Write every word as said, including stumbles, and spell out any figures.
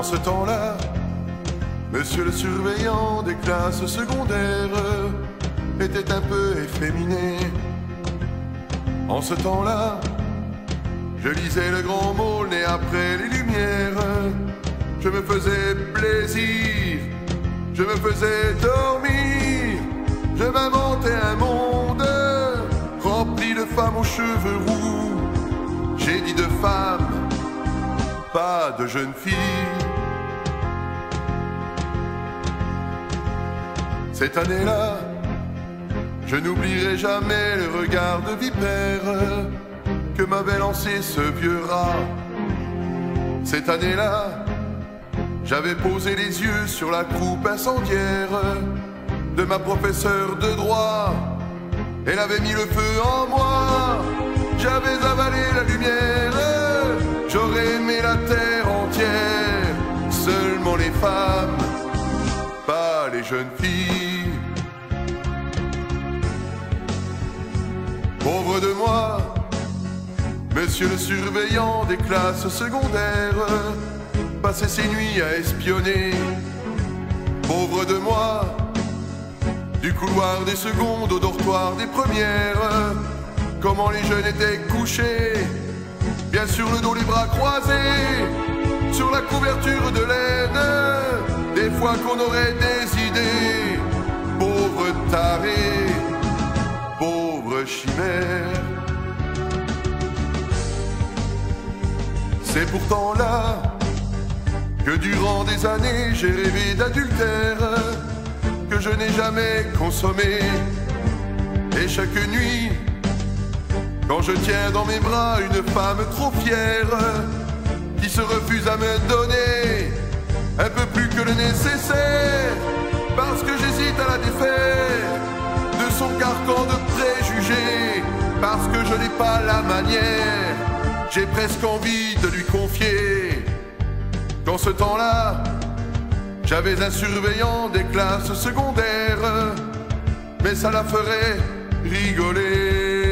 ce temps-là, monsieur le surveillant des classes secondaires était un peu efféminé. En ce temps-là, je lisais le grand môle né après les Lumières. Je me faisais plaisir, je me faisais dormir. Je m'inventais un monde rempli de femmes aux cheveux roux. J'ai dit de femmes, pas de jeunes filles. Cette année-là, je n'oublierai jamais le regard de vipère que m'avait lancé ce vieux rat. Cette année-là, j'avais posé les yeux sur la croupe incendiaire de ma professeure de droit. Elle avait mis le feu en moi, j'avais avalé la lumière. J'aurais aimé la terre entière, seulement les femmes, pas les jeunes filles. Pauvre de moi, monsieur le surveillant des classes secondaires passait ses nuits à espionner. Pauvre de moi, du couloir des secondes au dortoir des premières, comment les jeunes étaient couchés, bien sur le dos, les bras croisés, sur la couverture de laine, des fois qu'on aurait des idées. Pauvre taré, pauvre chimère. C'est pourtant là que durant des années j'ai rêvé d'adultère que je n'ai jamais consommé. Et chaque nuit, quand je tiens dans mes bras une femme trop fière qui se refuse à me donner un peu plus que le nécessaire, parce que j'hésite à la défaire de son carcan de préjugés, parce que je n'ai pas la manière, j'ai presque envie de lui confier qu'en ce temps-là, j'avais un surveillant des classes secondaires, mais ça la ferait rigoler.